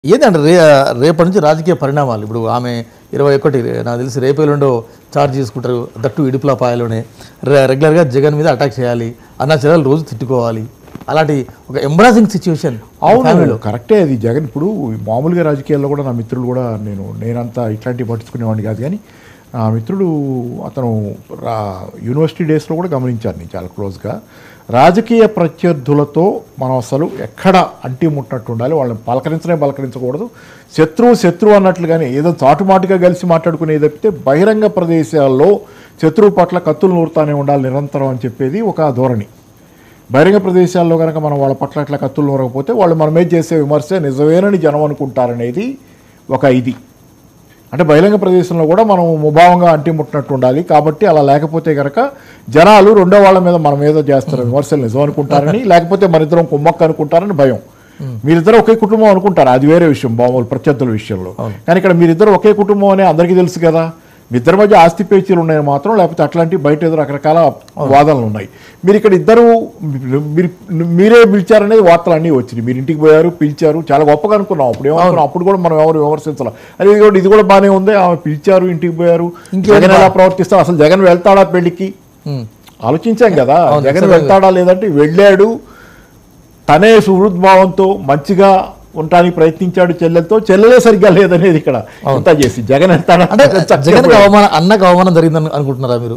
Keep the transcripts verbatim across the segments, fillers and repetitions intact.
ఏదంటే రే రేపటి నుంచి రాజకీయ పరిణామాలు ఇప్పుడు ఆమె ఇరవై ఒకటి నాకు తెలిసి రేపేలుండో ఛార్జ్ చేసుకుంటారు, దట్టు ఇడుపుల పాయలోనే రెగ్యులర్గా జగన్ మీద అటాక్ చేయాలి, అన్నా చెల్లెలు రోజు తిట్టుకోవాలి, అలాంటి ఒక ఎంబ్రాసింగ్ సిచ్యువేషన్. అవును, కరెక్టే. అది జగన్ ఇప్పుడు మామూలుగా రాజకీయాల్లో కూడా నా మిత్రులు కూడా నేను నేనంతా ఇట్లాంటివి పట్టించుకునేవాడిని కాదు, కానీ ఆ మిత్రుడు అతను యూనివర్సిటీ డేస్లో కూడా గమనించాను నేను చాలా క్లోజ్గా. రాజకీయ ప్రత్యర్థులతో మనం అసలు ఎక్కడ అంటి ముట్టినట్టు ఉండాలి, వాళ్ళని పలకరించనే పలకరించకూడదు, శత్రువు శత్రువు అన్నట్లుగానే ఏదో చాటుమాటుగా కలిసి మాట్లాడుకునేది తప్పితే బహిరంగ ప్రదేశాల్లో శత్రువు పట్ల కత్తులు నూరుతానే ఉండాలి నిరంతరం అని చెప్పేది ఒక ధోరణి. బహిరంగ ప్రదేశాల్లో కనుక మనం వాళ్ళ పట్ల అట్లా కత్తులు నూరకపోతే వాళ్ళు మన మీద చేసే విమర్శ నిజమేనని జనం అనుకుంటారనేది ఒక ఇది. అంటే బహిరంగ ప్రదేశంలో కూడా మనం ముభావంగా అంటి ముట్టినట్టు ఉండాలి. కాబట్టి అలా లేకపోతే కనుక జనాలు రెండో వాళ్ళ మీద మన మీద చేస్తారు విమర్శలు నిజం అనుకుంటారని, లేకపోతే మన ఇద్దరం కుమ్మక్క అనుకుంటారని భయం. మీరిద్దరు ఒకే కుటుంబం అనుకుంటారు, అది వేరే విషయం మామూలు ప్రత్యర్థుల విషయంలో. కానీ ఇక్కడ మీరిద్దరు ఒకే కుటుంబం అనే అందరికీ తెలుసు కదా. మీ ఇద్దరి మధ్య ఆస్తి పేచీలు ఉన్నాయి మాత్రం, లేకపోతే అట్లాంటి బయట ఏదో రకరకాల వాదనలు ఉన్నాయి. మీరు ఇక్కడ ఇద్దరు మీరు మీరే పిలిచారనేది వార్తలు అన్నీ వచ్చినాయి. మీరు ఇంటికి పోయారు, పిలిచారు, చాలా గొప్పగా అనుకున్నాం. అప్పుడు ఏమనుకున్నాం, అప్పుడు కూడా మనం ఎవరు విమర్శించాలి, అది ఇది కూడా ఇది కూడా బాగానే ఉంది. ఆమె పిలిచారు, ఇంటికి పోయారు, జగన్ ఎలా ప్రవర్తిస్తాం, అసలు జగన్ వెళ్తాడా పెళ్లికి ఆలోచించాం కదా. జగన్ వెళ్తాడా లేదంటే వెళ్ళాడు, తనే సుహృద్భావంతో మంచిగా ఉండటానికి ప్రయత్నించాడు చెల్లెలతో, చెల్లెలే సరిగ్గా లేదనేది ఇక్కడ ఇంత చేసి జగన్ వెళ్తాడా అంటే జగన్ అవమానం అన్నకు అవమానం జరిగిందని అనుకుంటున్నారా మీరు?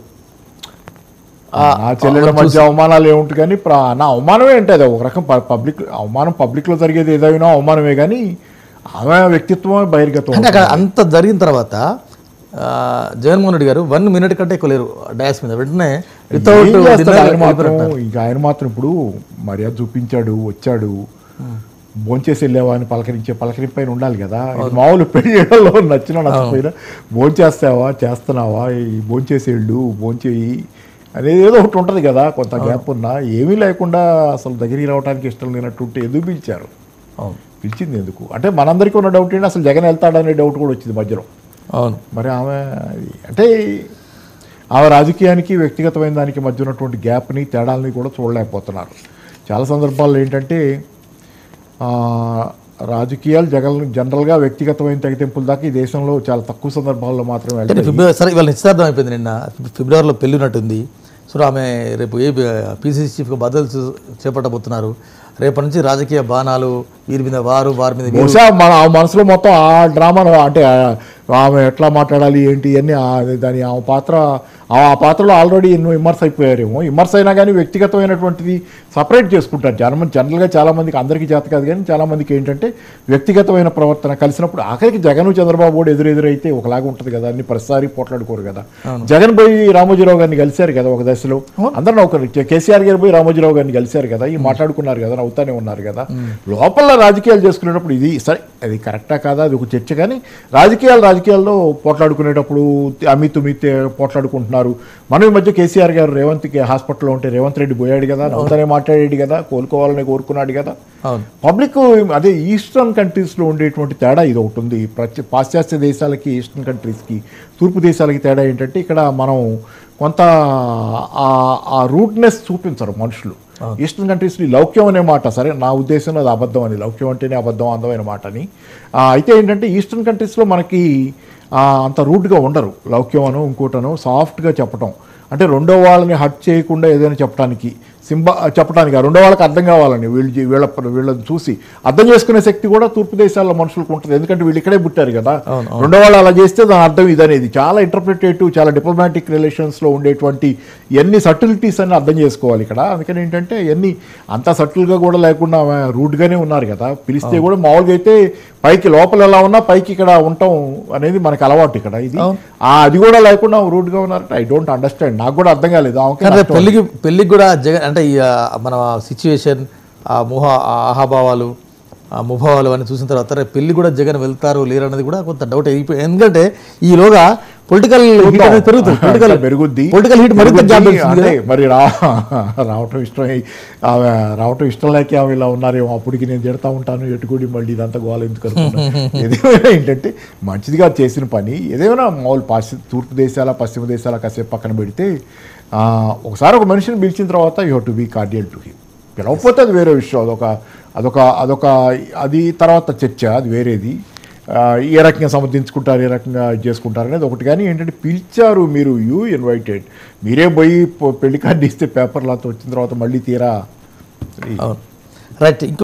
ఆ చెల్లెల మధ్య అవమానాలు ఏముంటుంది, కానీ నా అవమానమే అంటే అది ఒక రకం పబ్లిక్ అవమానం, పబ్లిక్లో జరిగేది ఏదైనా అవమానమే, కానీ ఆమె వ్యక్తిత్వం బహిర్గతం. అంటే అక్కడ అంత జరిగిన తర్వాత జగన్మోహన్ రెడ్డి గారు వన్ మినిట్ కంటే ఎక్కువ లేరు డయాస్ మీద, వెంటనే వితౌట్ ఆయన మాత్రం ఇంకా ఆయన మాత్రం ఇప్పుడు మర్యాద చూపించాడు, వచ్చాడు, భోంచేసి వెళ్ళేవా అని పలకరించే పలకరింపు పైన ఉండాలి కదా. మామూలు పెళ్ళిళ్ళలో నచ్చినా నచ్చపోయినా భోంచేస్తావా, చేస్తున్నావా, ఈ భోంచేసి వెళ్ళు, భోంచేయి అనేది ఏదో ఒకటి ఉంటుంది కదా. కొంత గ్యాప్ ఉన్నా ఏమీ లేకుండా అసలు దగ్గరికి రావడానికి ఇష్టం లేనట్టుంటే ఎందుకు పిలిచారు? పిలిచింది ఎందుకు అంటే మనందరికీ ఉన్న డౌట్ ఏంటి, అసలు జగన్ వెళ్తాడనే డౌట్ కూడా వచ్చింది మధ్యలో. అవును, మరి ఆమె అంటే ఆమె రాజకీయానికి వ్యక్తిగతమైన దానికి మధ్య ఉన్నటువంటి గ్యాప్ని, తేడాలని కూడా చూడలేకపోతున్నారు. చాలా సందర్భాల్లో ఏంటంటే రాజకీయాలు జగన్ జనరల్గా వ్యక్తిగతమైన తెగతింపుల దాకా ఈ దేశంలో చాలా తక్కువ సందర్భాల్లో మాత్రమే వెళ్తాయి. ఫిబ్రవరి సరే ఇవాళ నిశ్చితార్థం అయిపోయింది, నిన్న ఫిబ్రవరిలో పెళ్ళి ఉన్నట్టుంది. సో ఆమె రేపు ఏ పీసీసీ చీఫ్గా బదులు చేపట్టబోతున్నారు. రేపటి నుంచి రాజకీయ బాణాలు వీరి మీద వారు, వారి మీద బహుశా మన మనసులో మొత్తం ఆ డ్రామాను అంటే ఆమె ఎట్లా మాట్లాడాలి ఏంటి అన్నీ దాని ఆ పాత్ర ఆ పాత్రలో ఆల్రెడీ ఎన్నో ఇమ్మర్స్ అయిపోయారేమో. ఇమ్మర్స్ అయినా కానీ వ్యక్తిగతమైనటువంటిది సపరేట్ చేసుకుంటారు జనం. జనరల్గా చాలామందికి, అందరికీ చేత కాదు కానీ చాలామందికి ఏంటంటే వ్యక్తిగతమైన ప్రవర్తన కలిసినప్పుడు ఆఖరికి జగన్ చంద్రబాబు కూడా ఎదురెదురైతే ఒకలాగా ఉంటుంది కదా, అన్ని ప్రతిసారి పోట్లాడుకోరు కదా. జగన్ పోయి రామోజీరావు గారిని కలిశారు కదా ఒక దశలో, అందరూ ఒకరు కేసీఆర్ గారు పోయి రామోజీరావు గారిని కలిశారు కదా, ఈ మాట్లాడుకున్నారు కదా, అవుతానే ఉన్నారు కదా. లోపల రాజకీయాలు చేసుకునేటప్పుడు ఇది సరే అది కరెక్టా కాదా అది ఒక చర్చ, కానీ రాజకీయాలు రాజకీయాల్లో పోట్లాడుకునేటప్పుడు అమిత్ మిత్ పోట్లాడుకుంటున్నారు. మనం ఈ మధ్య కేసీఆర్ గారు రేవంత్కి హాస్పిటల్లో ఉంటే రేవంత్ రెడ్డి పోయాడు కదా, అవుతానే మాట్లాడాడు కదా, కోలుకోవాలని కోరుకున్నాడు కదా. పబ్లిక్ అదే ఈస్టర్న్ కంట్రీస్లో ఉండేటువంటి తేడా ఇది ఒకటి ఉంది. ప్రత్య పాశ్చాత్య దేశాలకి, ఈస్టర్న్ కంట్రీస్కి, తూర్పు దేశాలకి తేడా ఏంటంటే ఇక్కడ మనం కొంత ఆ రూట్నెస్ చూపించరు మనుషులు. ఈస్టర్న్ కంట్రీస్లో లౌక్యం అనే మాట, సరే నా ఉద్దేశంలో అది అబద్ధం అని, లౌక్యం అంటేనే అబద్ధం అందమైన మాట అని. అయితే ఏంటంటే ఈస్టర్న్ కంట్రీస్లో మనకి అంత రూట్గా ఉండరు, లౌక్యం అను ఇంకోటను సాఫ్ట్గా చెప్పటం, అంటే రెండో వాళ్ళని హర్ట్ చేయకుండా ఏదైనా చెప్పడానికి, సింబా చెప్పడానికి, ఆ రెండో వాళ్ళకి అర్థం కావాలని వీళ్ళు వీళ్ళ వీళ్ళని చూసి అర్థం చేసుకునే శక్తి కూడా తూర్పు దేశాల్లో మనుషులకు ఉంటుంది. ఎందుకంటే వీళ్ళు ఇక్కడే పుట్టారు కదా. రెండో వాళ్ళు అలా చేస్తే దాని అర్థం ఇదనేది చాలా ఇంటర్ప్రిటేటివ్, చాలా డిప్లొమాటిక్ రిలేషన్స్లో ఉండేటువంటి ఎన్ని సటిలిటీస్ అని అర్థం చేసుకోవాలి ఇక్కడ. అందుకని ఏంటంటే ఎన్ని అంత సటిల్గా కూడా లేకుండా రూట్గానే ఉన్నారు కదా. పిలిస్తే కూడా మామూలుగా అయితే పైకి లోపల ఎలా ఉన్నా పైకి ఇక్కడ ఉండటం అనేది మనకు అలవాటు ఇక్కడ. ఇది అది కూడా లేకుండా రూట్గా ఉన్నారు. ఐ డోంట్ అండర్స్టాండ్, నాకు కూడా అర్థం కాలేదు. పెళ్లికి పెళ్లికి కూడా జగన్ అంటే మన సిచ్యువేషన్, ఆ ముహ ఆహాభావాలు, ఆ ముభావాలు అని చూసిన తర్వాత పెళ్లి కూడా జగన్ వెళ్తారు లేరు అనేది కూడా కొంత డౌట్ అయిపోయి. ఎందుకంటే ఈలోగా పొలిటికల్ పెరుగుతుంది, పొలిటికల్ పెరుగుద్ది, పొలిటికల్ హీట్ మరింత మరి రా రావటం ఇష్టం ఆమె రావటం ఇష్టం లేక ఆమె ఇలా ఉన్నారేమో. అప్పటికి నేను తిడతా ఉంటాను ఎటుకుడి మళ్ళీ ఇదంతా గోల ఎందుకు అనుకున్నాను. ఏదేమైనా ఏంటంటే మంచిదిగా చేసిన పని, ఏదేమైనా మామూలు పాశ్చ తూర్పు దేశాల పశ్చిమ దేశాల కాసేపు పక్కన పెడితే ఒకసారి ఒక మనిషిని పిలిచిన తర్వాత you have to be cordial to him. పిలవకపోతే అది వేరే విషయం, అదొక అదొక అదొక అది తర్వాత చర్చ, అది వేరేది. ఆ, ఏ రకంగా సమర్థించుకుంటారు, ఏ రకంగా చేసుకుంటారు అనేది ఒకటి. కానీ ఏంటంటే పిలిచారు మీరు, యూ ఇన్వైటెడ్, మీరే పోయి పెళ్లి కార్డు ఇస్తే పేపర్లతో వచ్చిన తర్వాత మళ్ళీ తీరా అవును రైట్.